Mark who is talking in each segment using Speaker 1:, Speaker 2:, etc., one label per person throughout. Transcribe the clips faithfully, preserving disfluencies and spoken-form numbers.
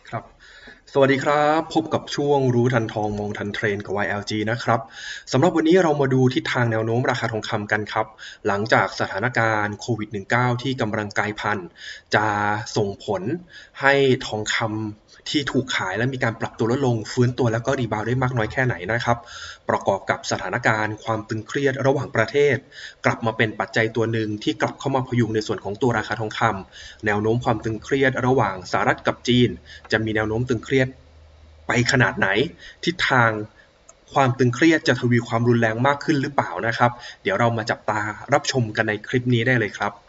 Speaker 1: ครับสวัสดีครับพบกับช่วงรู้ทันทองมองทันเทรนด์กับ วาย แอล จี นะครับสำหรับวันนี้เรามาดูทิศทางแนวโน้มราคาทองคำกันครับหลังจากสถานการณ์โควิด สิบเก้า ที่กำลังกลายพันธุ์จะส่งผลให้ทองคำที่ถูกขายและมีการปรับตัวลดลงฟื้นตัวแล้วก็รีบาวด์ได้มากน้อยแค่ไหนนะครับประกอบกับสถานการณ์ความตึงเครียดระหว่างประเทศกลับมาเป็นปัจจัยตัวหนึ่งที่กลับเข้ามาพยุงในส่วนของตัวราคาทองคำแนวโน้มความตึงเครียดระหว่างสหรัฐกับจีนจะมีแนวโน้มตึงเครียดไปขนาดไหนทิศทางความตึงเครียดจะทวีความรุนแรงมากขึ้นหรือเปล่านะครับเดี๋ยวเรามาจับตารับชมกันในคลิปนี้ได้เลยครับ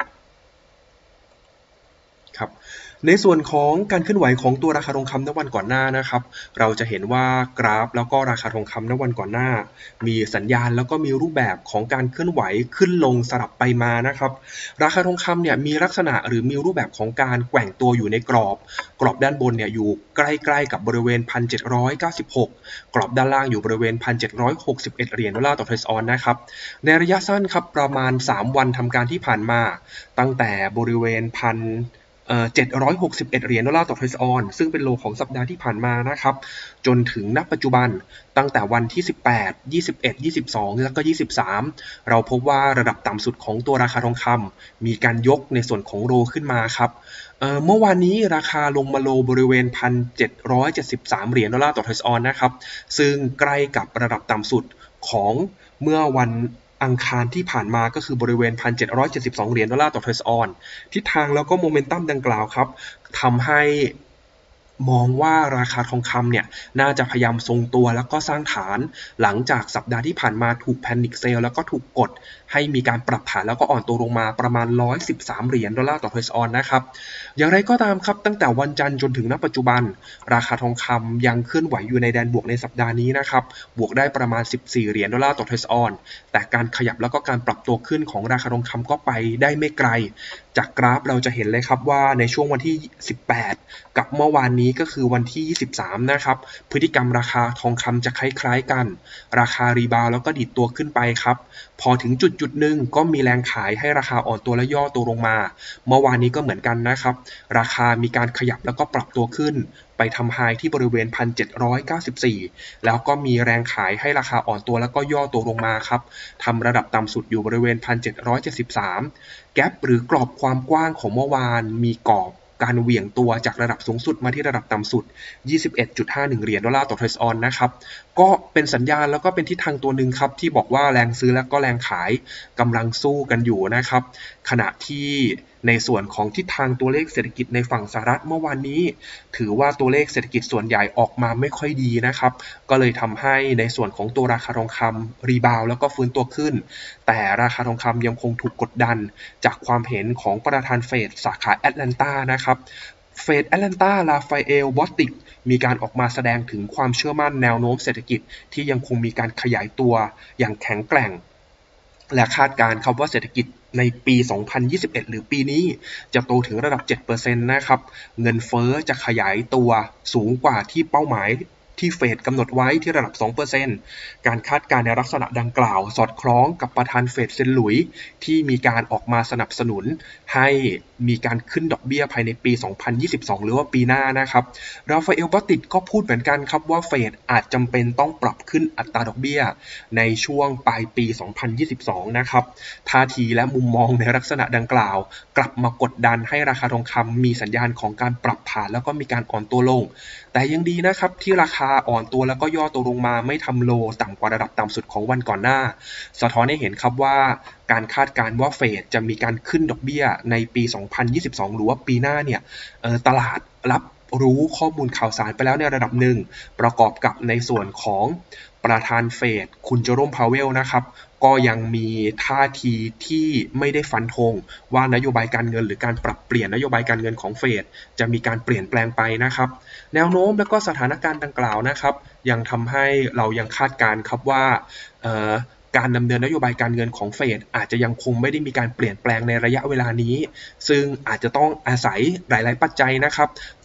Speaker 1: ครับในส่วนของการเคลื่อนไหวของตัวราคาทองคำณวันก่อนหน้านะครับเราจะเห็นว่ากราฟแล้วก็ราคาทองคำณวันก่อนหน้ามีสัญญาณแล้วก็มีรูปแบบของการเคลื่อนไหวขึ้นลงสลับไปมานะครับราคาทองคำเนี่ยมีลักษณะหรือมีรูปแบบของการแกว่งตัวอยู่ในกรอบกรอบด้านบนเนี่ยอยู่ใกล้ๆกับบริเวณ หนึ่งพันเจ็ดร้อยเก้าสิบหก กรอบด้านล่างอยู่บริเวณ หนึ่งพันเจ็ดร้อยหกสิบเอ็ด เหรียญดอลลาร์ต่อเทรดออนนะครับในระยะสั้นครับประมาณสามวันทำการที่ผ่านมาตั้งแต่บริเวณพันเจ็ดร้อยหกสิบเอ็ดเหรียญดอลลาร์ต่อเทรดออนซึ่งเป็นโลของสัปดาห์ที่ผ่านมานะครับจนถึงณปัจจุบันตั้งแต่วันที่สิบแปด ยี่สิบเอ็ด ยี่สิบสองแล้วก็ยี่สิบสามเราพบว่าระดับต่ำสุดของตัวราคาทองคำมีการยกในส่วนของโลขึ้นมาครับเอ่อเมื่อวานนี้ราคาลงมาโลบริเวณ หนึ่งพันเจ็ดร้อยเจ็ดสิบสาม เหรียญดอลลาร์ต่อเทรดออนนะครับซึ่งใกล้กับระดับต่ำสุดของเมื่อวันอังคารที่ผ่านมาก็คือบริเวณ หนึ่งพันเจ็ดร้อยเจ็ดสิบสอง เหรียญดอลลาร์ต่อเทรดออนทิศทางแล้วก็โมเมนตัมดังกล่าวครับทำให้มองว่าราคาทองคำเนี่ยน่าจะพยายามทรงตัวแล้วก็สร้างฐานหลังจากสัปดาห์ที่ผ่านมาถูกแพนิคเซลแล้วก็ถูกกดให้มีการปรับฐานแล้วก็อ่อนตัวลงมาประมาณหนึ่งร้อยสิบสามเหรียญดอลลาร์ต่อเทรดออนนะครับอย่างไรก็ตามครับตั้งแต่วันจันทร์จนถึงณปัจจุบันราคาทองคำยังเคลื่อนไหวอยู่ในแดนบวกในสัปดาห์นี้นะครับบวกได้ประมาณสิบสี่เหรียญดอลลาร์ต่อเทรดออนแต่การขยับแล้วก็การปรับตัวขึ้นของราคาทองคำก็ไปได้ไม่ไกลจากกราฟเราจะเห็นเลยครับว่าในช่วงวันที่สิบแปดกับเมื่อวานนี้ก็คือวันที่ยี่สิบสามนะครับพฤติกรรมราคาทองคำจะคล้ายๆกันราคารีบาวแล้วก็ดิดตัวขึ้นไปครับพอถึงจุดจุดหนึ่งก็มีแรงขายให้ราคาอ่อนตัวและย่อตัวลงมาเมื่อวานนี้ก็เหมือนกันนะครับราคามีการขยับแล้วก็ปรับตัวขึ้นไปทำไฮที่บริเวณ หนึ่งพันเจ็ดร้อยเก้าสิบสี่ แล้วก็มีแรงขายให้ราคาอ่อนตัวแล้วก็ย่อตัวลงมาครับทำระดับต่ำสุดอยู่บริเวณ หนึ่งพันเจ็ดร้อยเจ็ดสิบสาม แกปหรือกรอบความกว้างของเมื่อวานมีกรอบการเหวี่ยงตัวจากระดับสูงสุดมาที่ระดับต่ำสุด ยี่สิบเอ็ดจุดห้าหนึ่ง เหรียญดอลลาร์ต่อเทรดออนนะครับก็เป็นสัญญาณแล้วก็เป็นทิศทางตัวหนึ่งครับที่บอกว่าแรงซื้อและก็แรงขายกำลังสู้กันอยู่นะครับขณะที่ในส่วนของทิศทางตัวเลขเศรษฐกิจในฝั่งสหรัฐเมื่อวานนี้ถือว่าตัวเลขเศรษฐกิจส่วนใหญ่ออกมาไม่ค่อยดีนะครับก็เลยทำให้ในส่วนของตัวราคาทองคำรีบาวแล้วก็ฟื้นตัวขึ้นแต่ราคาทองคำยังคงถูกกดดันจากความเห็นของประธานเฟดสาขาแอตแลนตานะครับเฟดแอตแลนตาลาฟาเอลบอสติกมีการออกมาแสดงถึงความเชื่อมั่นแนวโน้มเศรษฐกิจที่ยังคงมีการขยายตัวอย่างแข็งแกร่งและคาดการณ์ครับว่าเศรษฐกิจในปี สองพันยี่สิบเอ็ด หรือปีนี้จะโตถึงระดับ เจ็ดเปอร์เซ็นต์ นะครับเงินเฟ้อจะขยายตัวสูงกว่าที่เป้าหมายที่เฟดกำหนดไว้ที่ระดับ สองเปอร์เซ็นต์ การคาดการณ์ในลักษณะดังกล่าวสอดคล้องกับประธานเฟดเซนหลุยที่มีการออกมาสนับสนุนให้มีการขึ้นดอกเบี้ยภายในปี สองพันยี่สิบสอง หรือว่าปีหน้านะครับราฟาเอล บอตติกก็พูดเหมือนกันครับว่าเฟดอาจจำเป็นต้องปรับขึ้นอัตราดอกเบี้ยในช่วงปลายปี สองพันยี่สิบสอง นะครับท่าทีและมุมมองในลักษณะดังกล่าวกลับมากดดันให้ราคาทองคำมีสัญญาณของการปรับฐานแล้วก็มีการอ่อนตัวลงแต่ยังดีนะครับที่ราคาอ่อนตัวแล้วก็ย่อตัวลงมาไม่ทำโลต่ำกว่าระดับต่ำสุดของวันก่อนหน้าสะท้อนให้เห็นครับว่าการคาดการณ์ว่าเฟดจะมีการขึ้นดอกเบี้ยในปี สองพันยี่สิบสอง หรือว่าปีหน้าเนี่ยตลาดรับรู้ข้อมูลข่าวสารไปแล้วในระดับหนึ่งประกอบกับในส่วนของประธานเฟดคุณเจอโรมพาเวลนะครับก็ยังมีท่าทีที่ไม่ได้ฟันธงว่านโยบายการเงินหรือการปรับเปลี่ยนนโยบายการเงินของเฟดจะมีการเปลี่ยนแปลงไปนะครับแนวโน้มและก็สถานการณ์ดังกล่าวนะครับยังทำให้เรายังคาดการณ์ครับว่าการดำเนินนโยบายการเงินของเฟดอาจจะยังคงไม่ได้มีการเปลี่ยนแปลงในระยะเวลานี้ซึ่งอาจจะต้องอาศัยหลายๆปัจจัยนะครับ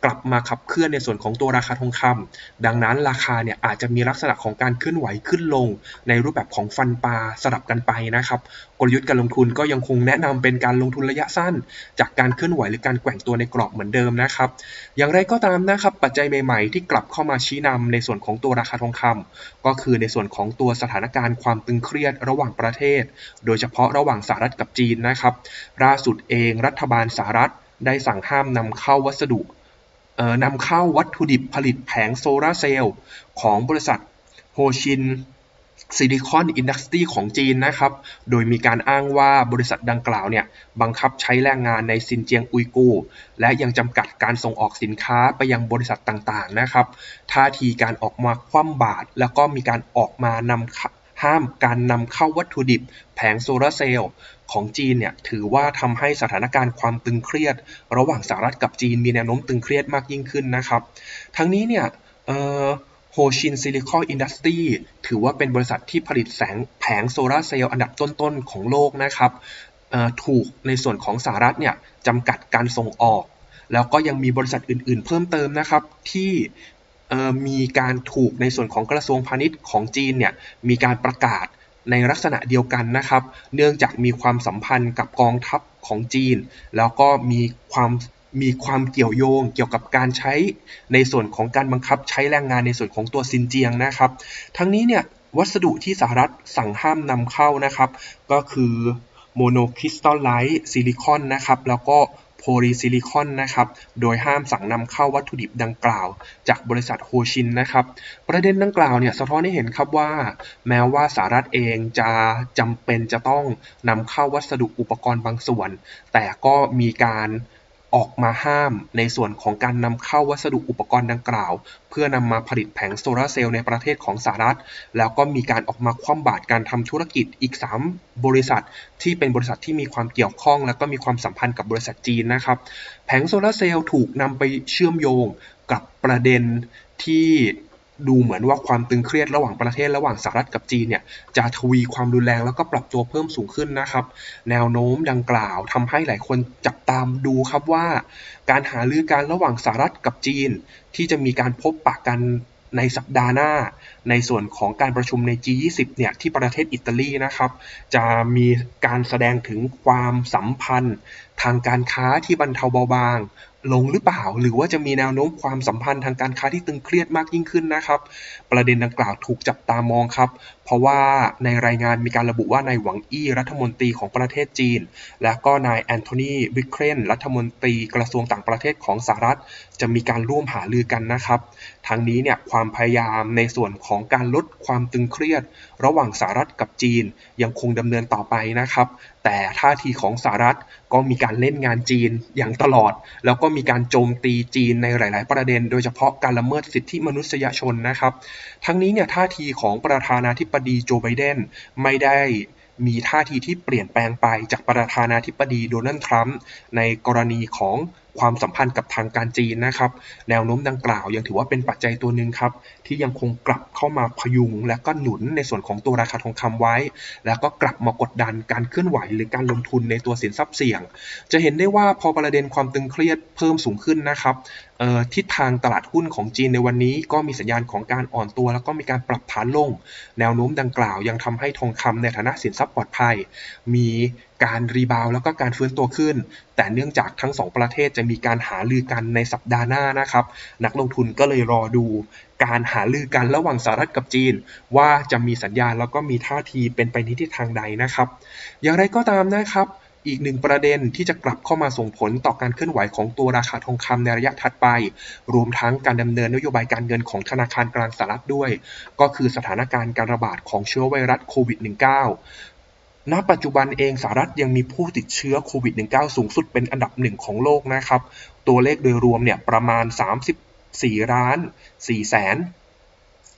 Speaker 1: กลับมาขับเคลื่อนในส่วนของตัวราคาทองคำดังนั้นราคาเนี่ยอาจจะมีลักษณะของการเคลื่อนไหวขึ้นลงในรูปแบบของฟันปลาสลับกันไปนะครับกลยุทธ์การลงทุนก็ยังคงแนะนำเป็นการลงทุนระยะสั้นจากการเคลื่อนไหวหรือการแกว่งตัวในกรอบเหมือนเดิมนะครับอย่างไรก็ตามนะครับปัจจัยใหม่ๆที่กลับเข้ามาชี้นำในส่วนของตัวราคาทองคำก็คือในส่วนของตัวสถานการณ์ความตึงเครียดระหว่างประเทศโดยเฉพาะระหว่างสหรัฐกับจีนนะครับล่าสุดเองรัฐบาลสหรัฐได้สั่งห้ามนำเข้าวัสดุเอ่อนำเข้าวัตถุดิบผลิตแผงโซลาร์เซลล์ของบริษัทโฮชินซิลิคอนอินดัสทรีของจีนนะครับโดยมีการอ้างว่าบริษัทดังกล่าวเนี่ยบังคับใช้แรงงานในซินเจียงอุยกูร์และยังจำกัดการส่งออกสินค้าไปยังบริษัทต่างๆนะครับท่าทีการออกมาคว่ำบาตรแล้วก็มีการออกมานำห้ามการนำเข้าวัตถุดิบแผงโซลาร์เซลล์ของจีนเนี่ยถือว่าทำให้สถานการณ์ความตึงเครียดระหว่างสหรัฐกับจีนมีแนวโน้มตึงเครียดมากยิ่งขึ้นนะครับทั้งนี้เนี่ยเอ่อโฮชินซิลิคอนอินดัสทรีถือว่าเป็นบริษัทที่ผลิตแสงแผงโซลาร์เซลล์อันดับต้นๆของโลกนะครับถูกในส่วนของสหรัฐเนี่ยจำกัดการส่งออกแล้วก็ยังมีบริษัทอื่นๆเพิ่มเติมนะครับที่มีการถูกในส่วนของกระทรวงพาณิชย์ของจีนเนี่ยมีการประกาศในลักษณะเดียวกันนะครับเนื่องจากมีความสัมพันธ์กับกองทัพของจีนแล้วก็มีความมีความเกี่ยวโยงเกี่ยวกับการใช้ในส่วนของการบังคับใช้แรงงานในส่วนของตัวซินเจียงนะครับทั้งนี้เนี่ยวัสดุที่สหรัฐสั่งห้ามนำเข้านะครับก็คือโมโนคริสตัลไลท์ซิลิคอนนะครับแล้วก็โพลีซิลิคอนนะครับโดยห้ามสั่งนำเข้าวัตถุดิบดังกล่าวจากบริษัทโฮชินนะครับประเด็นดังกล่าวเนี่ยสะท้อนให้เห็นครับว่าแม้ว่าสหรัฐเองจะจำเป็นจะต้องนำเข้าวัสดุอุปกรณ์บางส่วนแต่ก็มีการออกมาห้ามในส่วนของการนำเข้าวัสดุอุปกรณ์ดังกล่าวเพื่อนำมาผลิตแผงโซลาร์เซลล์ในประเทศของสหรัฐแล้วก็มีการออกมาคว่ำบาตรการทำธุรกิจอีกสามบริษัทที่เป็นบริษัทที่มีความเกี่ยวข้องแล้วก็มีความสัมพันธ์กับบริษัทจีนนะครับแผงโซลาร์เซลล์ถูกนำไปเชื่อมโยงกับประเด็นที่ดูเหมือนว่าความตึงเครียดระหว่างประเทศระหว่างสหรัฐกับจีนเนี่ยจะทวีความรุนแรงแล้วก็ปรับตัวเพิ่มสูงขึ้นนะครับแนวโน้มดังกล่าวทำให้หลายคนจับตามดูครับว่าการหารือกันระหว่างสหรัฐกับจีนที่จะมีการพบปะกันในสัปดาห์หน้าในส่วนของการประชุมใน จี ยี่สิบ เนี่ยที่ประเทศอิตาลีนะครับจะมีการแสดงถึงความสัมพันธ์ทางการค้าที่บรรเทาเบาบางลงหรือเปล่าหรือว่าจะมีแนวโน้มความสัมพันธ์ทางการค้าที่ตึงเครียดมากยิ่งขึ้นนะครับประเด็นดังกล่าวถูกจับตามองครับเพราะว่าในรายงานมีการระบุว่านายหวังอี้รัฐมนตรีของประเทศจีนและก็นายแอนโทนีบริกเคนรัฐมนตรีกระทรวงต่างประเทศของสหรัฐจะมีการร่วมหารือกันนะครับทั้งนี้เนี่ยความพยายามในส่วนของการลดความตึงเครียดระหว่างสหรัฐกับจีนยังคงดำเนินต่อไปนะครับแต่ท่าทีของสหรัฐก็มีการเล่นงานจีนอย่างตลอดแล้วก็มีการโจมตีจีนในหลายๆประเด็นโดยเฉพาะการละเมิดสิทธิมนุษยชนนะครับทั้งนี้เนี่ยท่าทีของประธานาธิบดีโจไบเดนไม่ได้มีท่าทีที่เปลี่ยนแปลงไปจากประธานาธิบดีโดนัลด์ทรัมป์ในกรณีของความสัมพันธ์กับทางการจีนนะครับแนวโน้มดังกล่าวยังถือว่าเป็นปัจจัยตัวหนึ่งครับที่ยังคงกลับเข้ามาพยุงและก็หนุนในส่วนของตัวราคาทองคำไว้แล้วก็กลับมากดดันการเคลื่อนไหวหรือการลงทุนในตัวสินทรัพย์เสี่ยงจะเห็นได้ว่าพอประเด็นความตึงเครียดเพิ่มสูงขึ้นนะครับทิศทางตลาดหุ้นของจีนในวันนี้ก็มีสัญญาณของการอ่อนตัวแล้วก็มีการปรับฐานลงแนวโน้มดังกล่าวยังทำให้ทองคำในฐานะสินทรัพย์ปลอดภัยมีการรีบาวแล้วก็การฟื้นตัวขึ้นแต่เนื่องจากทั้งสองประเทศจะมีการหารือกันในสัปดาห์หน้านะครับนักลงทุนก็เลยรอดูการหารือกันระหว่างสหรัฐกับจีนว่าจะมีสัญญาณแล้วก็มีท่าทีเป็นไปในทิศทางใดนะครับอย่างไรก็ตามนะครับอีกหนึ่งประเด็นที่จะกลับเข้ามาส่งผลต่อการเคลื่อนไหวของตัวราคาทองคำในระยะถัดไปรวมทั้งการดำเนินนโยบายการเงินของธนาคารกลางสหรัฐด้วยก็คือสถานการณ์การระบาดของเชื้อไวรัสโควิด สิบเก้า ณ ปัจจุบันเองสหรัฐยังมีผู้ติดเชื้อโควิด สิบเก้า สูงสุดเป็นอันดับหนึ่งของโลกนะครับตัวเลขโดยรวมเนี่ยประมาณสามสิบสี่ล้านสี่แสน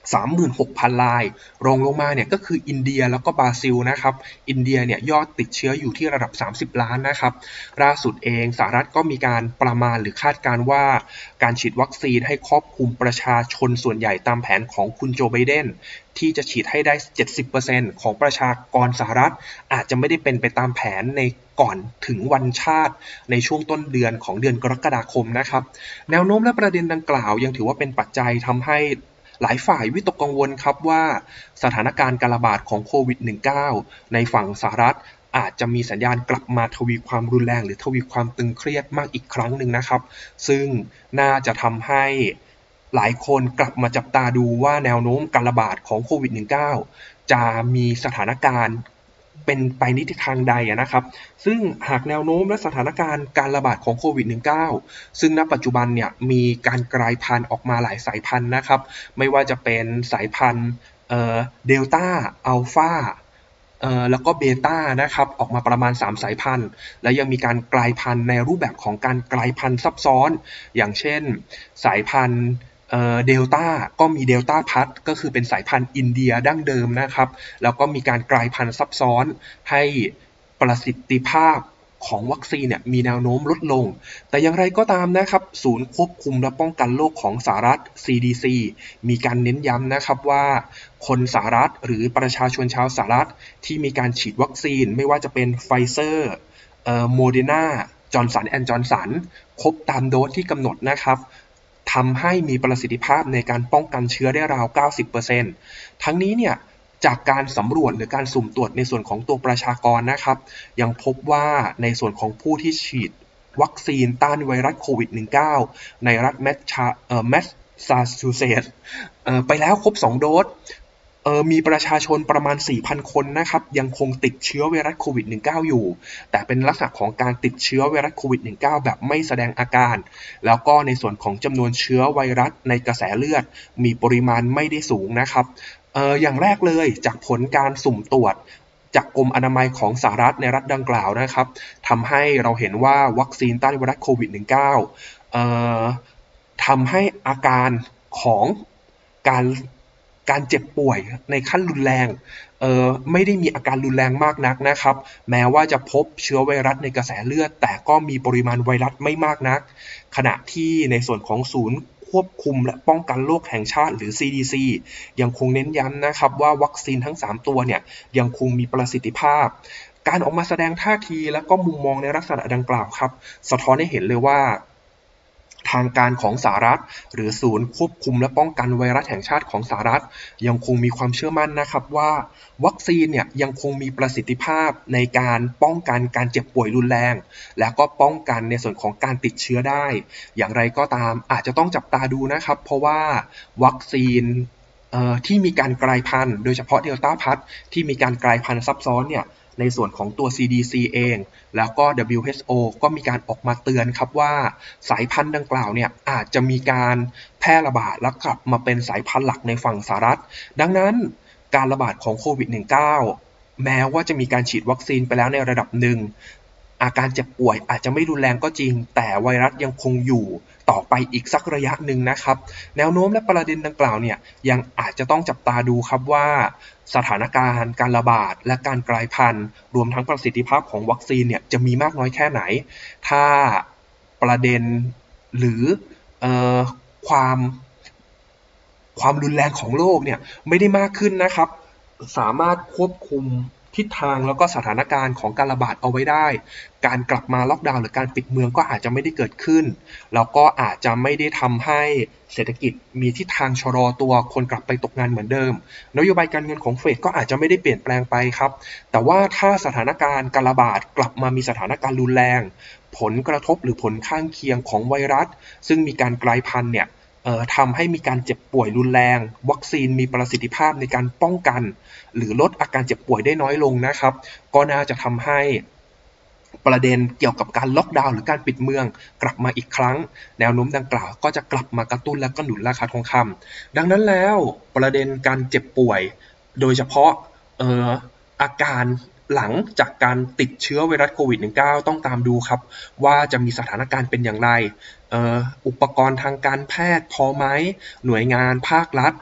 Speaker 1: สามหมื่นหกพัน รายรองลงมาเนี่ยก็คืออินเดียแล้วก็บราซิลนะครับอินเดียเนี่ยยอดติดเชื้ออยู่ที่ระดับสามสิบล้านนะครับล่าสุดเองสหรัฐก็มีการประมาณหรือคาดการณ์ว่าการฉีดวัคซีนให้ครอบคลุมประชาชนส่วนใหญ่ตามแผนของคุณโจไบเดนที่จะฉีดให้ได้ เจ็ดสิบเปอร์เซ็นต์ ของประชากรสหรัฐอาจจะไม่ได้เป็นไปตามแผนในก่อนถึงวันชาติในช่วงต้นเดือนของเดือนกรกฎาคมนะครับแนวโน้มและประเด็นดังกล่าวยังถือว่าเป็นปัจจัยทำให้หลายฝ่ายวิตกกังวลครับว่าสถานการณ์การระบาดของโควิด สิบเก้า ในฝั่งสหรัฐอาจจะมีสัญญาณกลับมาทวีความรุนแรงหรือทวีความตึงเครียดมากอีกครั้งหนึ่งนะครับซึ่งน่าจะทำให้หลายคนกลับมาจับตาดูว่าแนวโน้มการระบาดของโควิด สิบเก้า จะมีสถานการณ์เป็นไปในทิศทางใดนะครับซึ่งหากแนวโน้มและสถานการณ์การระบาดของโควิด สิบเก้า ซึ่งณปัจจุบันเนี่ยมีการกลายพันธุ์ออกมาหลายสายพันธุ์นะครับไม่ว่าจะเป็นสายพันธุ์เอ่อเดลต้าอัลฟาเอ่อแล้วก็เบต้านะครับออกมาประมาณสามสายพันธุ์และยังมีการกลายพันธุ์ในรูปแบบของการกลายพันธุ์ซับซ้อนอย่างเช่นสายพันธุ์เอ่อเดลต้าก็มีเดลต้าพัทก็คือเป็นสายพันธุ์อินเดียดั้งเดิมนะครับแล้วก็มีการกลายพันธุ์ซับซ้อนให้ประสิทธิภาพของวัคซีนเนี่ยมีแนวโน้มลดลงแต่อย่างไรก็ตามนะครับศูนย์ควบคุมและป้องกันโรคของสหรัฐ ซี ดี ซี มีการเน้นย้ำนะครับว่าคนสหรัฐหรือประชาชนชาวสหรัฐที่มีการฉีดวัคซีนไม่ว่าจะเป็นไฟเซอร์เอ่อโมเดอร์นาจอห์นสันแอนด์จอห์นสันครบตามโดสที่กำหนดนะครับทำให้มีประสิทธิภาพในการป้องกันเชื้อได้ราว เก้าสิบเปอร์เซ็นต์ ทั้งนี้เนี่ยจากการสำรวจหรือการสุ่มตรวจในส่วนของตัวประชากรนะครับยังพบว่าในส่วนของผู้ที่ฉีดวัคซีนต้านไวรัสโควิด สิบเก้า ในรัฐแมสซาเอ่อแมสซาชูเซตส์เอ่อไปแล้วครบสองโดสเอ่อมีประชาชนประมาณ สี่พัน คนนะครับยังคงติดเชื้อไวรัสโควิด สิบเก้า อยู่แต่เป็นลักษณะของการติดเชื้อไวรัสโควิด สิบเก้า แบบไม่แสดงอาการแล้วก็ในส่วนของจำนวนเชื้อไวรัสในกระแสเลือดมีปริมาณไม่ได้สูงนะครับเอ่ออย่างแรกเลยจากผลการสุ่มตรวจจากกรมอนามัยของสหรัฐในรัฐดังกล่าวนะครับทำให้เราเห็นว่าวัคซีนต้านไวรัสโควิด สิบเก้า เอ่อทำให้อาการของการการเจ็บป่วยในขั้นรุนแรงเอ่อไม่ได้มีอาการรุนแรงมากนักนะครับแม้ว่าจะพบเชื้อไวรัสในกระแสเลือดแต่ก็มีปริมาณไวรัสไม่มากนักขณะที่ในส่วนของศูนย์ควบคุมและป้องกันโรคแห่งชาติหรือ ซี ดี ซี ยังคงเน้นย้ำนะครับว่าวัคซีนทั้งสามตัวเนี่ยยังคงมีประสิทธิภาพการออกมาแสดงท่าทีและก็มุมมองในลักษณะดังกล่าวครับสะท้อนให้เห็นเลยว่าทางการของสหรัฐหรือศูนย์ควบคุมและป้องกันไวรัสแห่งชาติของสหรัฐยังคงมีความเชื่อมั่นนะครับว่าวัคซีนเนี่ยยังคงมีประสิทธิภาพในการป้องกันการเจ็บป่วยรุนแรงและก็ป้องกันในส่วนของการติดเชื้อได้อย่างไรก็ตามอาจจะต้องจับตาดูนะครับเพราะว่าวัคซีนที่มีการกลายพันธุ์โดยเฉพาะเดลต้าพัทที่มีการกลายพันธุ์ซับซ้อนเนี่ยในส่วนของตัว ซี ดี ซี เองแล้วก็ ดับเบิลยู เอช โอ ก็มีการออกมาเตือนครับว่าสายพันธุ์ดังกล่าวเนี่ยอาจจะมีการแพร่ระบาดและกลับมาเป็นสายพันธุ์หลักในฝั่งสหรัฐดังนั้นการระบาดของโควิด สิบเก้า แม้ว่าจะมีการฉีดวัคซีนไปแล้วในระดับหนึ่งอาการเจ็บป่วยอาจจะไม่รุนแรงก็จริงแต่ไวรัสยังคงอยู่ต่อไปอีกสักระยะหนึ่งนะครับแนวโน้มและประเด็นดังกล่าวเนี่ยยังอาจจะต้องจับตาดูครับว่าสถานการณ์การระบาดและการกลายพันธุ์รวมทั้งประสิทธิภาพของวัคซีนเนี่ยจะมีมากน้อยแค่ไหนถ้าประเด็นหรือเอ่อความความรุนแรงของโรคเนี่ยไม่ได้มากขึ้นนะครับสามารถควบคุมทิศทางแล้วก็สถานการณ์ของการระบาดเอาไว้ได้การกลับมาล็อกดาวน์หรือการปิดเมืองก็อาจจะไม่ได้เกิดขึ้นแล้วก็อาจจะไม่ได้ทำให้เศรษฐกิจมีทิศทางชะลอตัวคนกลับไปตกงานเหมือนเดิมนโยบายการเงินของเฟดก็อาจจะไม่ได้เปลี่ยนแปลงไปครับแต่ว่าถ้าสถานการณ์การระบาดกลับมามีสถานการณ์รุนแรงผลกระทบหรือผลข้างเคียงของไวรัสซึ่งมีการกลายพันธุ์เนี่ยทำให้มีการเจ็บป่วยรุนแรงวัคซีนมีประสิทธิภาพในการป้องกันหรือลดอาการเจ็บป่วยได้น้อยลงนะครับก็น่าจะทำให้ประเด็นเกี่ยวกับการล็อกดาวน์หรือการปิดเมืองกลับมาอีกครั้งแนวโน้มดังกล่าวก็จะกลับมากระตุ้นและก็หนุนราคาทองคำดังนั้นแล้วประเด็นการเจ็บป่วยโดยเฉพาะเอ่ออาการหลังจากการติดเชื้อไวรัสโควิด สิบเก้า ต้องตามดูครับว่าจะมีสถานการณ์เป็นอย่างไรเอ่ออุปกรณ์ทางการแพทย์พอไหมหน่วยงานภาครัฐ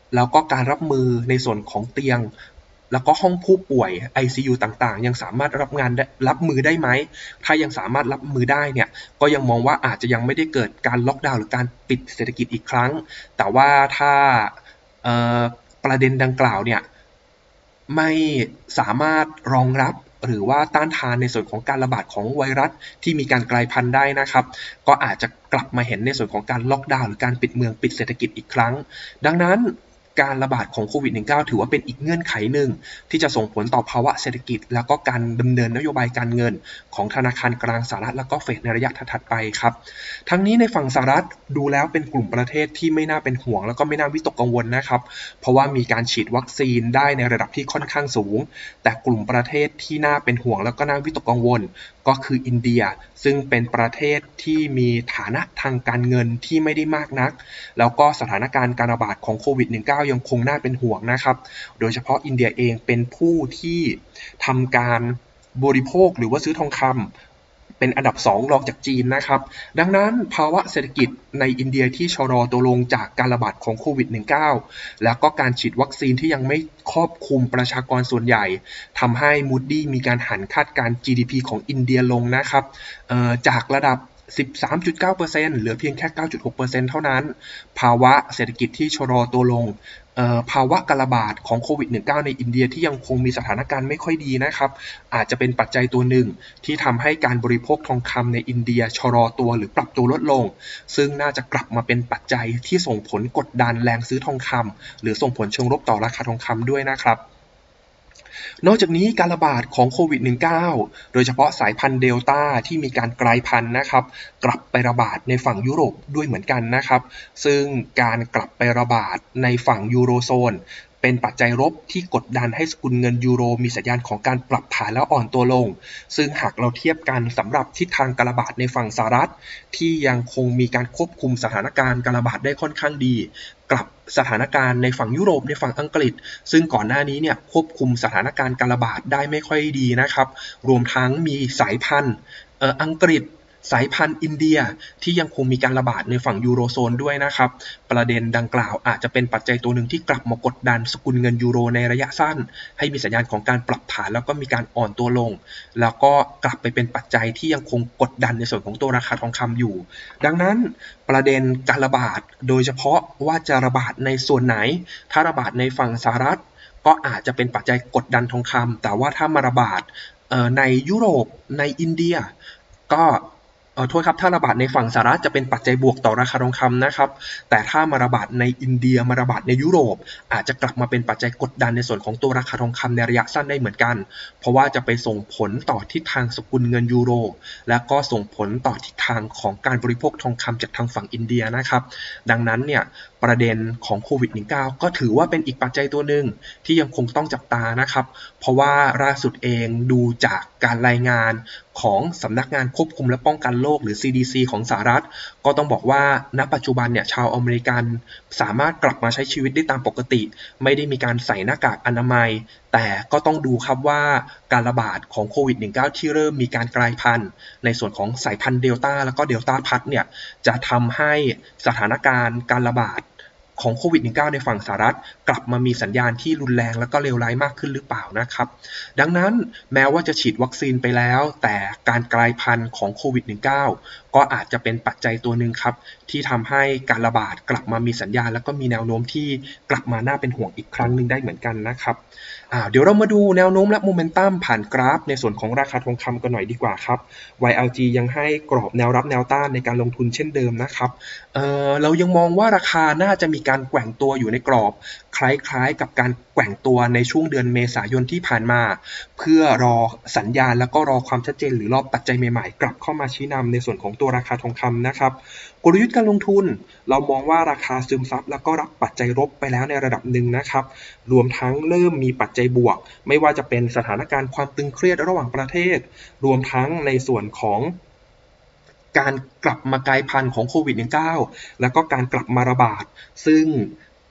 Speaker 1: แล้วก็การรับมือในส่วนของเตียงแล้วก็ห้องผู้ป่วย ไอ ซี ยู ต่างๆยังสามารถรับงานรับมือได้ไหมถ้ายังสามารถรับมือได้เนี่ยก็ยังมองว่าอาจจะยังไม่ได้เกิดการล็อกดาวน์หรือการปิดเศรษฐกิจอีกครั้งแต่ว่าถ้าประเด็นดังกล่าวเนี่ยไม่สามารถรองรับหรือว่าต้านทานในส่วนของการระบาดของไวรัสที่มีการกลายพันธุ์ได้นะครับก็อาจจะกลับมาเห็นในส่วนของการล็อกดาวน์หรือการปิดเมืองปิดเศรษฐกิจอีกครั้งดังนั้นการระบาดของโควิด สิบเก้า ถือว่าเป็นอีกเงื่อนไขหนึ่งที่จะส่งผลต่อภาวะเศรษฐกิจแล้วก็การดำเนินนโยบายการเงินของธนาคารกลางสหรัฐแล้วก็เฟดในระยะถัดไปครับทั้งนี้ในฝั่งสหรัฐดูแล้วเป็นกลุ่มประเทศที่ไม่น่าเป็นห่วงแล้วก็ไม่น่าวิตกกังวลนะครับเพราะว่ามีการฉีดวัคซีนได้ในระดับที่ค่อนข้างสูงแต่กลุ่มประเทศที่น่าเป็นห่วงแล้วก็น่าวิตกกังวลก็คืออินเดียซึ่งเป็นประเทศที่มีฐานะทางการเงินที่ไม่ได้มากนักแล้วก็สถานการณ์การระบาดของโควิด สิบเก้า ยังคงน่าเป็นห่วงนะครับโดยเฉพาะอินเดียเองเป็นผู้ที่ทำการบริโภคหรือว่าซื้อทองคำเป็นอันดับสองรองจากจีนนะครับดังนั้นภาวะเศรษฐกิจในอินเดียที่ชะลอตัวลงจากการระบาดของโควิด สิบเก้า แล้วก็การฉีดวัคซีนที่ยังไม่ครอบคลุมประชากรส่วนใหญ่ทำให้ Moody มีการหันคาดการณ์ จี ดี พี ของอินเดียลงนะครับจากระดับ สิบสามจุดเก้าเปอร์เซ็นต์ เหลือเพียงแค่ เก้าจุดหกเปอร์เซ็นต์ เท่านั้นภาวะเศรษฐกิจที่ชะลอตัวลงภาวะการระบาดของโควิด สิบเก้า ในอินเดียที่ยังคงมีสถานการณ์ไม่ค่อยดีนะครับอาจจะเป็นปัจจัยตัวหนึ่งที่ทำให้การบริโภคทองคำในอินเดียชะลอตัวหรือปรับตัวลดลงซึ่งน่าจะกลับมาเป็นปัจจัยที่ส่งผลกดดันแรงซื้อทองคำหรือส่งผลเชิงลบต่อราคาทองคำด้วยนะครับนอกจากนี้การระบาดของโควิด สิบเก้า โดยเฉพาะสายพันธุ์เดลต้าที่มีการกลายพันธุ์นะครับกลับไประบาดในฝั่งยุโรปด้วยเหมือนกันนะครับซึ่งการกลับไประบาดในฝั่งยูโรโซนเป็นปัจจัยลบที่กดดันให้สกุลเงินยูโรมีสัญญาณของการปรับฐานแล้วอ่อนตัวลงซึ่งหากเราเทียบกันสำหรับทิศทางการระบาดในฝั่งสหรัฐที่ยังคงมีการควบคุมสถานการณ์การระบาดได้ค่อนข้างดีกลับสถานการณ์ในฝั่งยุโรปในฝั่งอังกฤษซึ่งก่อนหน้านี้เนี่ยควบคุมสถานการณ์การระบาดได้ไม่ค่อยดีนะครับรวมทั้งมีสายพันธุ์เอ่ออังกฤษสายพันธุ์อินเดียที่ยังคงมีการระบาดในฝั่งยูโรโซนด้วยนะครับประเด็นดังกล่าวอาจจะเป็นปัจจัยตัวหนึ่งที่กลับมากดดันสกุลเงินยูโรในระยะสั้นให้มีสัญญาณของการปรับฐานแล้วก็มีการอ่อนตัวลงแล้วก็กลับไปเป็นปัจจัยที่ยังคงกดดันในส่วนของตัวราคาทองคำอยู่ดังนั้นประเด็นการระบาดโดยเฉพาะว่าจะระบาดในส่วนไหนถ้าระบาดในฝั่งสหรัฐก็อาจจะเป็นปัจจัยกดดันทองคำแต่ว่าถ้ามาระบาดในยุโรปในอินเดียก็เอ่อโทษครับถ้าระบาดในฝั่งสหรัฐจะเป็นปัจจัยบวกต่อราคาทองคำนะครับแต่ถ้ามาระบาดในอินเดียมาระบาดในยุโรปอาจจะกลับมาเป็นปัจจัยกดดันในส่วนของตัวราคาทองคำในระยะสั้นได้เหมือนกันเพราะว่าจะไปส่งผลต่อทิศทางสกุลเงินยูโรและก็ส่งผลต่อทิศทางของการบริโภคทองคำจากทางฝั่งอินเดียนะครับดังนั้นเนี่ยประเด็นของโควิด สิบเก้า ก็ถือว่าเป็นอีกปัจจัยตัวหนึ่งที่ยังคงต้องจับตานะครับเพราะว่าล่าสุดเองดูจากการรายงานของสำนักงานควบคุมและป้องกันโรคหรือ ซี ดี ซี ของสหรัฐก็ต้องบอกว่าณปัจจุบันเนี่ยชาวอเมริกันสามารถกลับมาใช้ชีวิตได้ตามปกติไม่ได้มีการใส่หน้ากากอนามัยแต่ก็ต้องดูครับว่าการระบาดของโควิด สิบเก้า ที่เริ่มมีการกลายพันธุ์ในส่วนของสายพันธุ์เดลต้าแล้วก็เดลต้าพัดเนี่ยจะทำให้สถานการณ์การระบาดของโควิด สิบเก้า ในฝั่งสหรัฐกลับมามีสัญญาณที่รุนแรงและก็เลวร้ายมากขึ้นหรือเปล่านะครับดังนั้นแม้ว่าจะฉีดวัคซีนไปแล้วแต่การกลายพันธุ์ของโควิด สิบเก้า ก็อาจจะเป็นปัจจัยตัวหนึ่งครับที่ทำให้การระบาดกลับมามีสัญญาณและก็มีแนวโน้มที่กลับมาน่าเป็นห่วงอีกครั้งหนึ่งได้เหมือนกันนะครับเดี๋ยวเรามาดูแนวโน้มและโมเมนตัมผ่านกราฟในส่วนของราคาทองคำกันหน่อยดีกว่าครับ วาย แอล จี ยังให้กรอบแนวรับแนวต้านในการลงทุนเช่นเดิมนะครับเอ่อเรายังมองว่าราคาน่าจะมีการแกว่งตัวอยู่ในกรอบคล้ายๆกับการแกว่งตัวในช่วงเดือนเมษายนที่ผ่านมาเพื่อรอสัญญาณแล้วก็รอความชัดเจนหรือรอปัจจัยใหม่ๆกลับเข้ามาชี้นำในส่วนของตัวราคาทองคำนะครับกลยุทธ์การลงทุนเรามองว่าราคาซึมซับแล้วก็รับปัจจัยลบไปแล้วในระดับหนึ่งนะครับรวมทั้งเริ่มมีปัจจัยบวกไม่ว่าจะเป็นสถานการณ์ความตึงเครียดระหว่างประเทศรวมทั้งในส่วนของการกลับมากลายพันธุ์ของโควิด สิบเก้า แล้วก็การกลับมาระบาดซึ่ง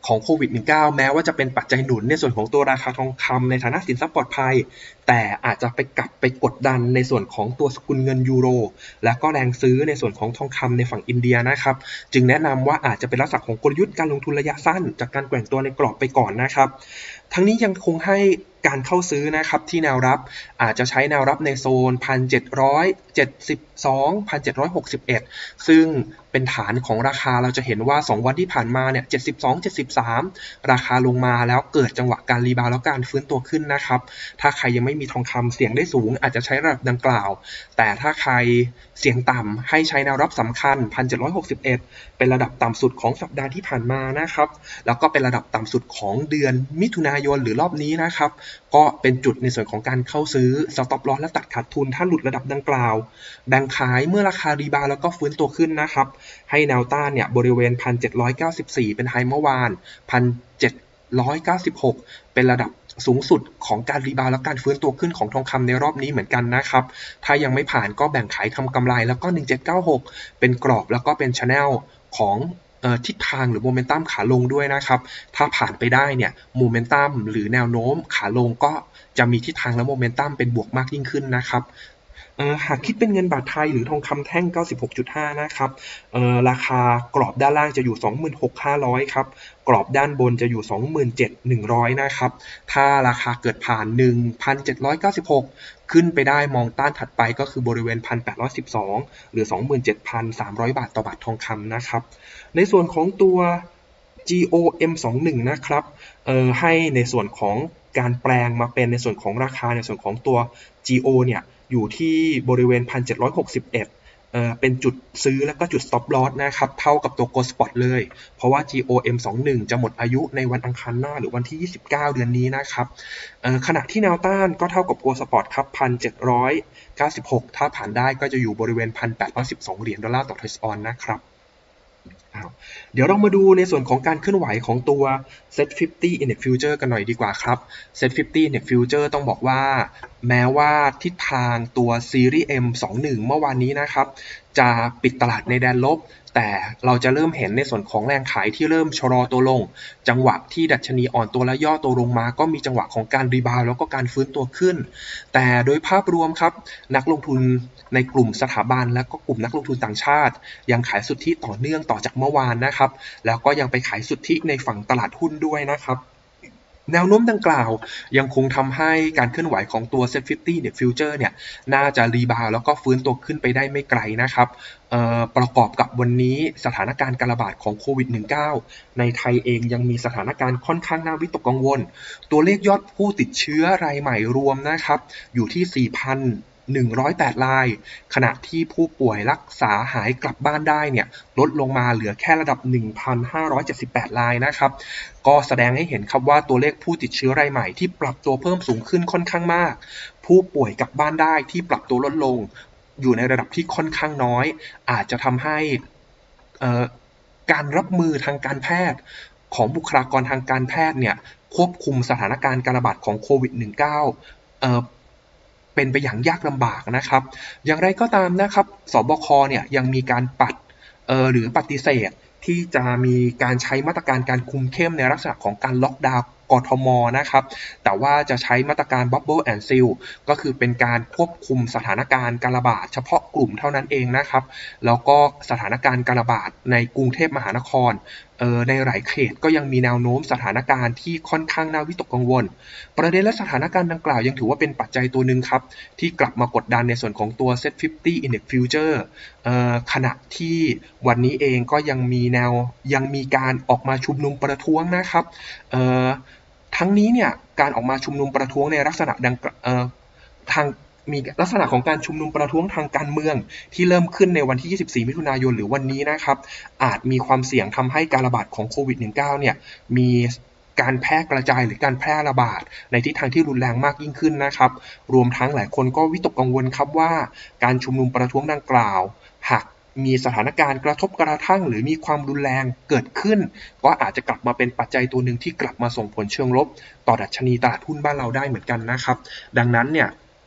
Speaker 1: ของโควิด สิบเก้า แม้ว่าจะเป็นปัจจัยหนุนในส่วนของตัวราคาทองคำในฐานะสินทรัพย์ปลอดภัยแต่อาจจะไปกลับไปกดดันในส่วนของตัวสกุลเงินยูโรและก็แรงซื้อในส่วนของทองคำในฝั่งอินเดียนะครับจึงแนะนำว่าอาจจะเป็นลักษณะของกลยุทธ์การลงทุนระยะสั้นจากการแกว่งตัวในกรอบไปก่อนนะครับทั้งนี้ยังคงให้การเข้าซื้อนะครับที่แนวรับอาจจะใช้แนวรับในโซน หนึ่งพันเจ็ดร้อยเจ็ดสิบสอง หนึ่งพันเจ็ดร้อยหกสิบเอ็ด ซึ่งเป็นฐานของราคาเราจะเห็นว่าสองวันที่ผ่านมาเนี่ยเจ็ดสิบสอง เจ็ดสิบสามราคาลงมาแล้วเกิดจังหวะการรีบาวด์แล้วการฟื้นตัวขึ้นนะครับถ้าใครยังไม่มีทองคำเสี่ยงได้สูงอาจจะใช้ระดับดังกล่าวแต่ถ้าใครเสี่ยงต่ำให้ใช้แนวรับสำคัญ หนึ่งพันเจ็ดร้อยหกสิบเอ็ด เป็นระดับต่ำสุดของสัปดาห์ที่ผ่านมานะครับแล้วก็เป็นระดับต่ำสุดของเดือนมิถุนายนหรือรอบนี้นะครับก็เป็นจุดในส่วนของการเข้าซื้อสต็อปลอสและตัดขาดทุนถ้าหลุดระดับดังกล่าวแบ่งขายเมื่อราคารีบาวด์แล้วก็ฟื้นตัวขึ้นนะครับให้แนวต้านเนี่ยบริเวณ หนึ่งพันเจ็ดร้อยเก้าสิบสี่ เป็นไฮเมื่อวาน หนึ่งพันเจ็ดร้อยเก้าสิบหก เป็นระดับสูงสุดของการรีบาวด์และการฟื้นตัวขึ้นของทองคำในรอบนี้เหมือนกันนะครับถ้ายังไม่ผ่านก็แบ่งขายทำกำไรแล้วก็หนึ่งพันเจ็ดร้อยเก้าสิบหกเป็นกรอบแล้วก็เป็น channel ของทิศทางหรือโมเมนตัมขาลงด้วยนะครับถ้าผ่านไปได้เนี่ยโมเมนตัมหรือแนวโน้มขาลงก็จะมีทิศทางและโมเมนตัมเป็นบวกมากยิ่งขึ้นนะครับหากคิดเป็นเงินบาทไทยหรือทองคำแท่ง เก้าสิบหกจุดห้า นะครับราคากรอบด้านล่างจะอยู่ สองหมื่นหกพันห้าร้อย ครับกรอบด้านบนจะอยู่ สองหมื่นเจ็ดพันหนึ่งร้อย นะครับถ้าราคาเกิดผ่าน หนึ่งพันเจ็ดร้อยเก้าสิบหก ขึ้นไปได้มองต้านถัดไปก็คือบริเวณ หนึ่งพันแปดร้อยสิบสอง หรือ สองหมื่นเจ็ดพันสามร้อย บาทต่อบาททองคำนะครับในส่วนของตัว จี โอ เอ็ม ยี่สิบเอ็ด นะครับเอ่อให้ในส่วนของการแปลงมาเป็นในส่วนของราคาในส่วนของตัว จี โอ เนี่ยอยู่ที่บริเวณ หนึ่งพันเจ็ดร้อยหกสิบเอ็ด เอ่อเป็นจุดซื้อแล้วก็จุด stop loss นะครับเท่ากับตัว Gold Spot เลยเพราะว่า จี โอ เอ็ม ยี่สิบเอ็ด จะหมดอายุในวันอังคารหน้าหรือวันที่ยี่สิบเก้าเดือนนี้นะครับเอ่อขณะที่แนวต้านก็เท่ากับ Gold Spot ครับ หนึ่งพันเจ็ดร้อยเก้าสิบหก ถ้าผ่านได้ก็จะอยู่บริเวณ หนึ่งพันแปดร้อยสิบสอง เหรียญดอลลาร์ต่อ Trade On นะครับเดี๋ยวเรามาดูในส่วนของการเคลื่อนไหวของตัว เซ็ต ห้าสิบ Index Future กันหน่อยดีกว่าครับ เซ็ต ห้าสิบ Index Future ต้องบอกว่าแม้ว่าทิศทางตัวซีรีส์ เอ็ม ยี่สิบเอ็ด เมื่อวานนี้นะครับจะปิดตลาดในแดนลบแต่เราจะเริ่มเห็นในส่วนของแรงขายที่เริ่มชะลอตัวลงจังหวะที่ดัชนีอ่อนตัวและย่อตัวลงมาก็มีจังหวะของการรีบาวด์แล้วก็การฟื้นตัวขึ้นแต่โดยภาพรวมครับนักลงทุนในกลุ่มสถาบันและก็กลุ่มนักลงทุนต่างชาติยังขายสุทธิต่อเนื่องต่อจากเมื่อวานนะครับแล้วก็ยังไปขายสุทธิในฝั่งตลาดหุ้นด้วยนะครับแนวโน้มดังกล่าวยังคงทำให้การเคลื่อนไหวของตัว เซ็ต ห้าสิบ เนี่ย Future เนี่ยน่าจะรีบาวด์แล้วก็ฟื้นตัวขึ้นไปได้ไม่ไกลนะครับประกอบกับวันนี้สถานการณ์การระบาดของโควิด สิบเก้า ในไทยเองยังมีสถานการณ์ค่อนข้างน่าวิตกกังวลตัวเลขยอดผู้ติดเชื้อรายใหม่รวมนะครับอยู่ที่ สี่พันหนึ่งร้อยแปด รายขณะที่ผู้ป่วยรักษาหายกลับบ้านได้เนี่ยลดลงมาเหลือแค่ระดับ หนึ่งพันห้าร้อยเจ็ดสิบแปด รายนะครับก็แสดงให้เห็นครับว่าตัวเลขผู้ติดเชื้อรายใหม่ที่ปรับตัวเพิ่มสูงขึ้นค่อนข้างมากผู้ป่วยกลับบ้านได้ที่ปรับตัวลดลงอยู่ในระดับที่ค่อนข้างน้อยอาจจะทำให้การรับมือทางการแพทย์ของบุคลากรทางการแพทย์เนี่ยควบคุมสถานการณ์การระบาดของโควิด สิบเก้า เอ่อเป็นไปอย่างยากลำบากนะครับอย่างไรก็ตามนะครับสบคเนี่ยยังมีการปัดเอ่อหรือปฏิเสธที่จะมีการใช้มาตรการการคุมเข้มในลักษณะของการล็อกดาวน์กทม.นะครับแต่ว่าจะใช้มาตรการ Bubble and Seal ก็คือเป็นการควบคุมสถานการณ์การระบาดเฉพาะกลุ่มเท่านั้นเองนะครับแล้วก็สถานการณ์การระบาดในกรุงเทพมหานครเอ่อในหลายเขตก็ยังมีแนวโน้มสถานการณ์ที่ค่อนข้างน่าวิตกกังวลประเด็นและสถานการณ์ดังกล่าวยังถือว่าเป็นปัจจัยตัวหนึ่งครับที่กลับมากดดันในส่วนของตัว เซ็ต ห้าสิบ Index Future เอ่อขณะที่วันนี้เองก็ยังมีแนวยังมีการออกมาชุมนุมประท้วงนะครับเอ่อทั้งนี้เนี่ยการออกมาชุมนุมประท้วงในลักษณะดังเอ่อทางมีลักษณะของการชุมนุมประท้วงทางการเมืองที่เริ่มขึ้นในวันที่ยี่สิบสี่มิถุนายนหรือวันนี้นะครับอาจมีความเสี่ยงทำให้การระบาดของโควิด สิบเก้า เนี่ยมีการแพร่กระจายหรือการแพร่ระบาดในทิศทางที่รุนแรงมากยิ่งขึ้นนะครับรวมทั้งหลายคนก็วิตกกังวลครับว่าการชุมนุมประท้วงดังกล่าวหากมีสถานการณ์กระทบกระทั่งหรือมีความรุนแรงเกิดขึ้นก็อาจจะกลับมาเป็นปัจจัยตัวหนึ่งที่กลับมาส่งผลเชิงลบต่อดัชนีตลาดหุ้นบ้านเราได้เหมือนกันนะครับดังนั้นเนี่ย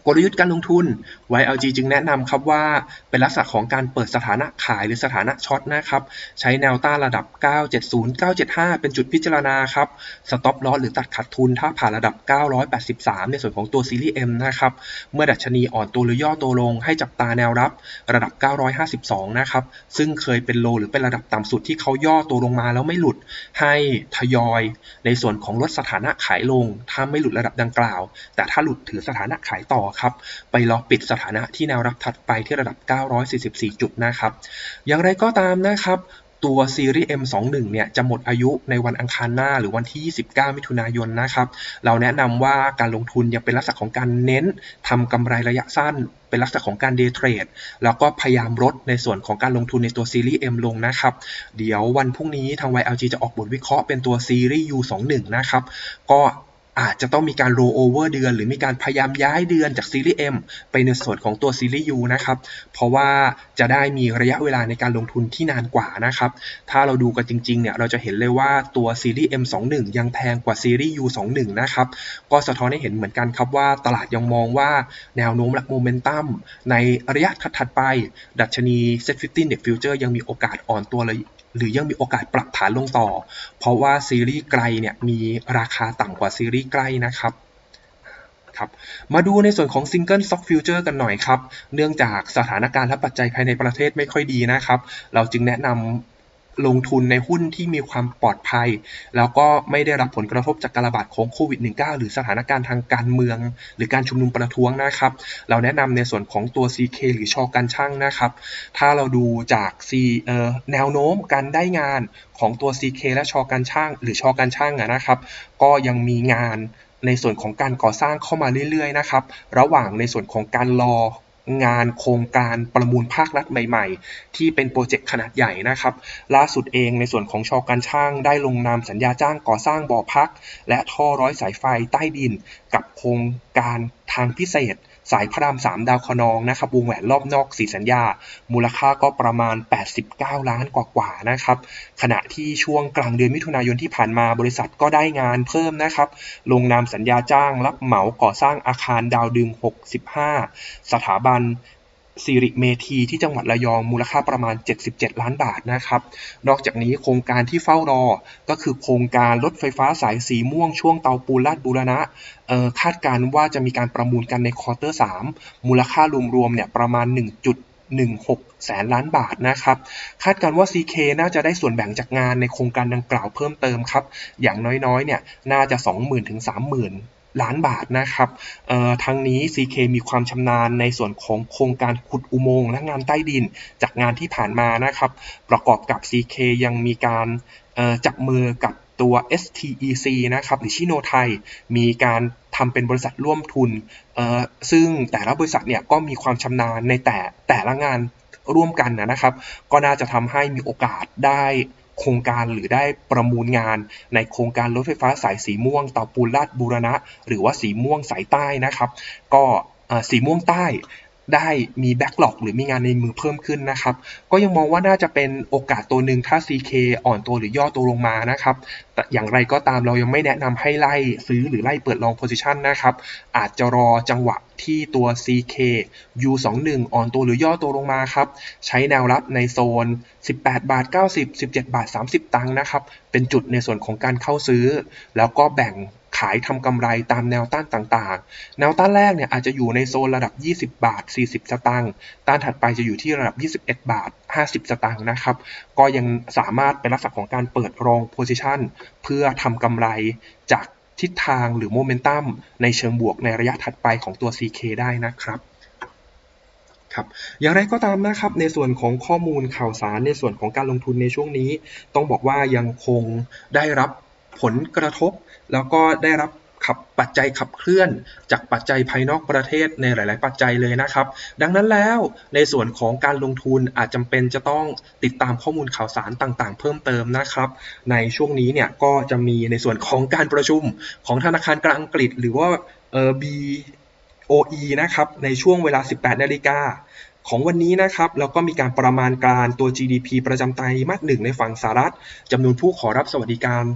Speaker 1: กลยุทธ์การลงทุน วาย แอล จี จึงแนะนำครับว่าเป็นลักษณะของการเปิดสถานะขายหรือสถานะช็อตนะครับใช้แนวต้านระดับเก้าร้อยเจ็ดสิบ เก้าร้อยเจ็ดสิบห้าเป็นจุดพิจารณาครับสต็อปลอสหรือตัดขาดทุนถ้าผ่านระดับเก้าร้อยแปดสิบสามในส่วนของตัวซีรีส์ M นะครับเมื่อดัชนีอ่อนตัวหรือย่อตัวลงให้จับตาแนวรับระดับเก้าร้อยห้าสิบสองนะครับซึ่งเคยเป็นโลหรือเป็นระดับต่ำสุดที่เขาย่อตัวลงมาแล้วไม่หลุดให้ทยอยในส่วนของลดสถานะขายลงถ้าไม่หลุดระดับดังกล่าวแต่ถ้าหลุดถือสถานะขายต่อครับไปรอปิดสถานะที่แนวรับถัดไปที่ระดับเก้าร้อยสี่สิบสี่จุดนะครับอย่างไรก็ตามนะครับตัวซีรีส์ เอ็ม ยี่สิบเอ็ด เนี่ยจะหมดอายุในวันอังคารหน้าหรือวันที่ยี่สิบเก้ามิถุนายนนะครับเราแนะนำว่าการลงทุนยังเป็นลักษณะของการเน้นทำกำไรระยะสั้นเป็นลักษณะของการเดย์เทรดแล้วก็พยายามลดในส่วนของการลงทุนในตัวซีรีส์ M ลงนะครับเดี๋ยววันพรุ่งนี้ทาง วาย แอล จี จะออกบทวิเคราะห์เป็นตัวซีรีส์ ยู ยี่สิบเอ็ด นะครับก็อาจจะต้องมีการ roll over เดือนหรือมีการพยายามย้ายเดือนจากซีรีส์ M ไปในส่วนของตัวซีรีส์ U นะครับเพราะว่าจะได้มีระยะเวลาในการลงทุนที่นานกว่านะครับถ้าเราดูกันจริงๆเนี่ยเราจะเห็นเลยว่าตัวซีรีส์ เอ็ม ยี่สิบเอ็ด ยังแพงกว่าซีรีส์ ยู ยี่สิบเอ็ด นะครับก็สะท้อนให้เห็นเหมือนกันครับว่าตลาดยังมองว่าแนวโน้มและโมเมนตัมในระยะถัดๆไปดัชนี เซ็ต ห้าสิบ Index Future ยังมีโอกาสอ่อนตัวเลยหรือยังมีโอกาสปรับฐานลงต่อเพราะว่าซีรีส์ไกลเนี่ยมีราคาต่ำกว่าซีรีส์ใกล้นะครับครับมาดูในส่วนของ Single Stock Future กันหน่อยครับเนื่องจากสถานการณ์และปัจจัยภายในประเทศไม่ค่อยดีนะครับเราจึงแนะนำลงทุนในหุ้นที่มีความปลอดภัยแล้วก็ไม่ได้รับผลกระทบจากการระบาดของโควิด สิบเก้า หรือสถานการณ์ทางการเมืองหรือการชุมนุมประท้วงนะครับเราแนะนำในส่วนของตัว ซี เค หรือชอการช่างนะครับถ้าเราดูจาก C เอ่อแนวโน้มการได้งานของตัว ซี เค และชอการช่างหรือชอการช่างนะครับก็ยังมีงานในส่วนของการก่อสร้างเข้ามาเรื่อยๆนะครับระหว่างในส่วนของการรองานโครงการประมูลภาครัฐใหม่ๆที่เป็นโปรเจกต์ขนาดใหญ่นะครับล่าสุดเองในส่วนของชอการช่างได้ลงนามสัญญาจ้างก่อสร้างบ่อพักและท่อร้อยสายไฟใต้ดินกับโครงการทางพิเศษสายพระรามสามดาวคะนองนะครับวงแหวนรอบนอกสี่สัญญามูลค่าก็ประมาณแปดสิบเก้าล้านกว่าๆนะครับขณะที่ช่วงกลางเดือนมิถุนายนที่ผ่านมาบริษัทก็ได้งานเพิ่มนะครับลงนามสัญญาจ้างรับเหมาก่อสร้างอาคารดาวดึงหกสิบห้าสถาบันสิริเมธีที่จังหวัดระยองมูลค่าประมาณเจ็ดสิบเจ็ดล้านบาทนะครับนอกจากนี้โครงการที่เฝ้ารอก็คือโครงการรถไฟฟ้าสายสีม่วงช่วงเตาปูนลาดบูรณะเอ่อคาดการณ์ว่าจะมีการประมูลกันในควอเตอร์สามมูลค่ารวมๆเนี่ยประมาณ หนึ่งจุดหนึ่งหก แสนล้านบาทนะครับคาดการณ์ว่า ซี เค น่าจะได้ส่วนแบ่งจากงานในโครงการดังกล่าวเพิ่มเติมครับอย่างน้อยๆเนี่ยน่าจะ สองหมื่นถึงสามหมื่นล้านบาทนะครับเอ่อทั้งนี้ ซี เค มีความชำนาญในส่วนของโครงการขุดอุโมงค์และงานใต้ดินจากงานที่ผ่านมานะครับประกอบกับ ซี เค ยังมีการเอ่อจับมือกับตัว เอส ที อี ซี นะครับหรือชิโนไทยมีการทำเป็นบริษัทร่วมทุนเอ่อซึ่งแต่ละบริษัทเนี่ยก็มีความชำนาญในแต่แต่ละงานร่วมกันนะครับก็น่าจะทำให้มีโอกาสได้โครงการหรือได้ประมูลงานในโครงการรถไฟฟ้าสายสีม่วงเตาปูนลาดบูรณะหรือว่าสีม่วงสายใต้นะครับก็สีม่วงใต้ได้มีแบ็คล็อกหรือมีงานในมือเพิ่มขึ้นนะครับก็ยังมองว่าน่าจะเป็นโอกาสตัวหนึ่งถ้า ซี เค อ่อนตัวหรือย่อตัวลงมานะครับแต่อย่างไรก็ตามเรายังไม่แนะนำให้ไล่ซื้อหรือไล่เปิดลองโพซิชันนะครับอาจจะรอจังหวะที่ตัว ซี เค ยู ยี่สิบเอ็ด อ่อนตัวหรือย่อตัวลงมาครับใช้แนวรับในโซนสิบแปดบาทเก้าสิบ สิบเจ็ดบาทสามสิบตังค์นะครับเป็นจุดในส่วนของการเข้าซื้อแล้วก็แบ่งขายทำกำไรตามแนวต้านต่างๆแนวต้านแรกเนี่ยอาจจะอยู่ในโซนระดับยี่สิบบาทสี่สิบสตางค์ต้านถัดไปจะอยู่ที่ระดับยี่สิบเอ็ดบาทห้าสิบสตางค์นะครับก็ยังสามารถเป็นลักษณะของการเปิดรองโพซิชันเพื่อทำกำไรจากทิศทางหรือโมเมนตัมในเชิงบวกในระยะถัดไปของตัว ซี เค ได้นะครับครับอย่างไรก็ตามนะครับในส่วนของข้อมูลข่าวสารในส่วนของการลงทุนในช่วงนี้ต้องบอกว่ายังคงได้รับผลกระทบแล้วก็ได้รับขับปัจจัยขับเคลื่อนจากปัจจัยภายนอกประเทศในหลายๆปัจจัยเลยนะครับดังนั้นแล้วในส่วนของการลงทุนอาจจำเป็นจะต้องติดตามข้อมูลข่าวสารต่างๆเพิ่มเติมนะครับในช่วงนี้เนี่ยก็จะมีในส่วนของการประชุมของธนาคารกลางอังกฤษหรือว่าเอ่อ บี โอ อี นะครับในช่วงเวลา สิบแปดนาฬิกาของวันนี้นะครับแล้วก็มีการประมาณการตัว จี ดี พี ประจำไตรมาสหนึ่งในฝั่งสหรัฐจำนวนผู้ขอรับสวัสดิการ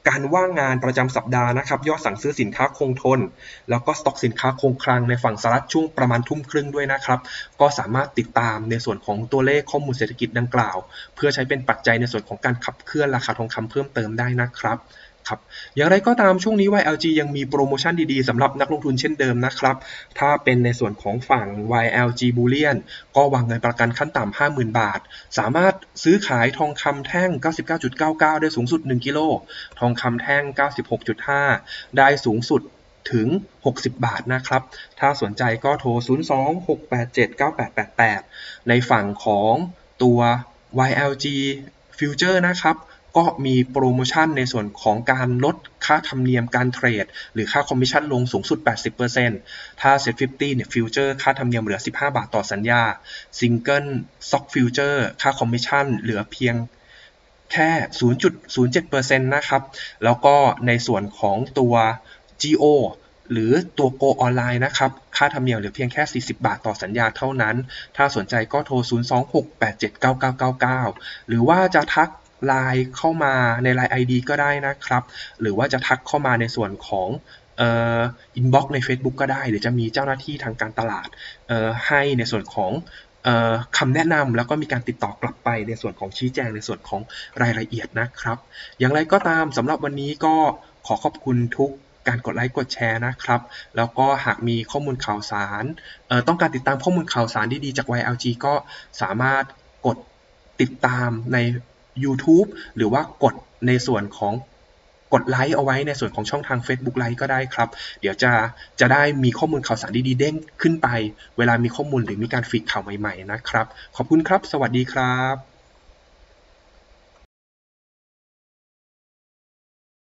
Speaker 1: การว่างงานประจำสัปดาห์นะครับยอดสั่งซื้อสินค้าคงทนแล้วก็สต็อกสินค้าคงคลังในฝั่งสหรัฐช่วงประมาณทุ่มครึ่งด้วยนะครับก็สามารถติดตามในส่วนของตัวเลขข้อมูลเศรษฐกิจดังกล่าวเพื่อใช้เป็นปัจจัยในส่วนของการขับเคลื่อนราคาทองคำเพิ่มเติมได้นะครับครับอย่างไรก็ตามช่วงนี้ วาย แอล จี ยังมีโปรโมชั่นดีๆสำหรับนักลงทุนเช่นเดิมนะครับถ้าเป็นในส่วนของฝั่ง วาย แอล จี Bullion ก็วางเงินประกันขั้นต่ำ ห้าหมื่น บาทสามารถซื้อขายทองคำแท่ง เก้าสิบเก้าจุดเก้าเก้า ได้สูงสุดหนึ่งกิโลทองคำแท่ง เก้าสิบหกจุดห้า ได้สูงสุดถึงหกสิบบาทนะครับถ้าสนใจก็โทรศูนย์ สอง หก แปด เจ็ด เก้า แปด แปด แปดในฝั่งของตัว วาย แอล จี Future นะครับก็มีโปรโมชั่นในส่วนของการลดค่าธรรมเนียมการเทรดหรือค่าคอมมิชชั่นลงสูงสุด แปดสิบเปอร์เซ็นต์ ถ้า เซ็ต ห้าสิบ เนี่ย Future ค่าธรรมเนียมเหลือสิบห้าบาทต่อสัญญา Single Stock Future ค่าคอมมิชชั่นเหลือเพียงแค่ ศูนย์จุดศูนย์เจ็ดเปอร์เซ็นต์ นะครับแล้วก็ในส่วนของตัว จี โอ หรือตัว Go ออนไลน์นะครับค่าธรรมเนียมเหลือเพียงแค่สี่สิบบาทต่อสัญญาเท่านั้นถ้าสนใจก็โทรศูนย์ สอง หก แปด เจ็ด เก้า เก้า เก้า เก้าหรือว่าจะทักไลน์เข้ามาใน ไลน์ ไอ ดี ก็ได้นะครับหรือว่าจะทักเข้ามาในส่วนของเอ่อ inbox ใน Facebook ก็ได้หรือจะมีเจ้าหน้าที่ทางการตลาดเอ่อให้ในส่วนของเอ่อคำแนะนำแล้วก็มีการติดต่อกลับไปในส่วนของชี้แจงในส่วนของรายละเอียดนะครับอย่างไรก็ตามสำหรับวันนี้ก็ขอขอบคุณทุกการกดไลค์กดแชร์นะครับแล้วก็หากมีข้อมูลข่าวสารเอ่อต้องการติดตามข้อมูลข่าวสารดีๆจาก วาย แอล จี ก็สามารถกดติดตามใน YouTube หรือว่ากดในส่วนของกดไลค์เอาไว้ในส่วนของช่องทาง Facebook ไลค์ก็ได้ครับเดี๋ยวจะจะได้มีข้อมูลข่าวสารดีๆเด้งขึ้นไปเวลามีข้อมูลหรือมีการฟีดข่าวใหม่ๆนะครับขอบคุณครับสวัสดีครับ